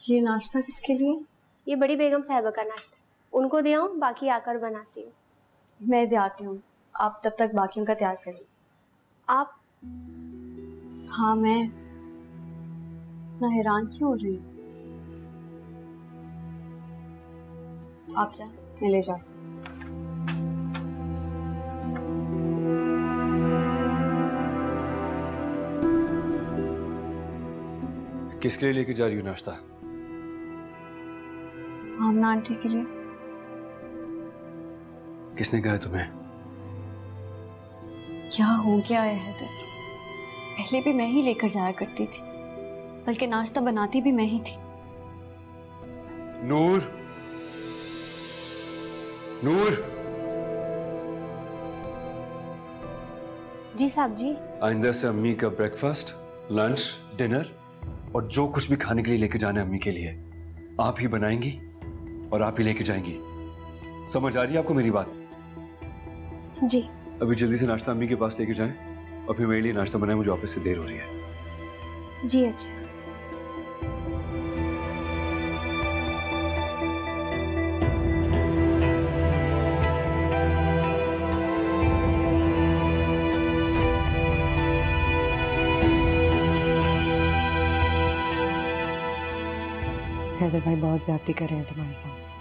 ये नाश्ता किसके लिए? ये बड़ी बेगम साहिबा का नाश्ता, उनको दे आऊं, बाकी आकर बनाती हूँ। मैं दे आती हूँ, आप तब तक बाकियों का तैयार करिए। आप? हाँ मैं। इतना हैरान क्यों हो रही? आप जा, मैं ले जाती हूँ। किसके लिए लेके जा रही हो नाश्ता? आमना आंटी के लिए। किसने कहा तुम्हें? क्या हो गया है हैदर? पहले भी मैं ही लेकर जाया करती थी, बल्कि नाश्ता बनाती भी मैं ही थी। नूर, नूर। जी साहब जी। आइंदा से अम्मी का ब्रेकफास्ट, लंच, डिनर और जो कुछ भी खाने के लिए लेके जाना है अम्मी के लिए आप ही बनाएंगी और आप ही लेके जाएंगी। समझ आ रही है आपको मेरी बात? जी। अभी जल्दी से नाश्ता अम्मी के पास लेके जाएं और फिर मेरे लिए नाश्ता बनाएं, मुझे ऑफिस से देर हो रही है। जी अच्छा। हैदर भाई बहुत ज्यादती कर रहे हैं तुम्हारे साथ।